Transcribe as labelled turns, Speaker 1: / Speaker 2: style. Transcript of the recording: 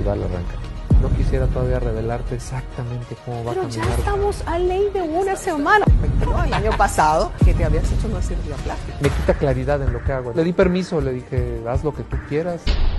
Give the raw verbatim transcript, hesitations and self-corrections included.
Speaker 1: festival arranca. No quisiera todavía revelarte exactamente cómo va
Speaker 2: Pero
Speaker 1: a caminar.
Speaker 2: ya estamos a ley de una semana. ¿No? El año pasado, que te habías hecho una cirugía plástica.
Speaker 1: Me quita claridad en lo que hago. Le di permiso, le dije, haz lo que tú quieras.